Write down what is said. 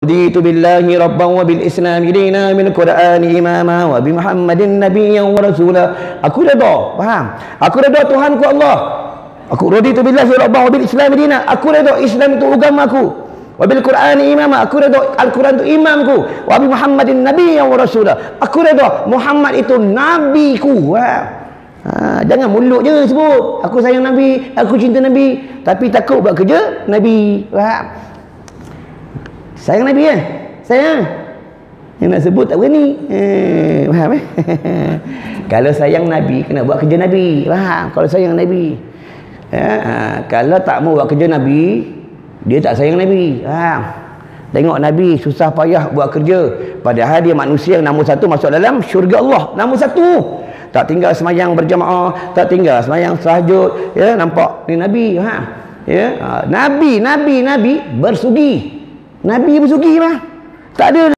Raditu billahi rabban wa bil islam dina min qur'ani imama wa bi muhammadin nabiyyan wa rasula. Aku redha, faham? Aku redha Tuhanku Allah. Aku raditu billahi rabban wa bil islam dina. Aku redha Islam itu agama aku. Wa bil qur'ani imama. Aku redha Al-Quran itu imamku. Wa bi muhammadin nabiyyan wa rasula. Aku redha Muhammad itu nabiku. Jangan mulut je sebut aku sayang Nabi, aku cinta Nabi, tapi takut buat kerja Nabi. Faham? Sayang Nabi kan? Sayang. Yang nak sebut tak berani. Faham Kalau sayang Nabi, kena buat kerja Nabi. Faham? Kalau sayang Nabi. Kalau tak mau buat kerja Nabi, dia tak sayang Nabi. Faham? Tengok Nabi susah payah buat kerja. Padahal dia manusia yang nombor satu masuk dalam syurga Allah. Nombor satu. Tak tinggal semayang berjamaah, tak tinggal semayang tahajud. Ya, nampak ni Nabi. Faham? Ya, Nabi bersugi. Nabi bersugi mah. Tak ada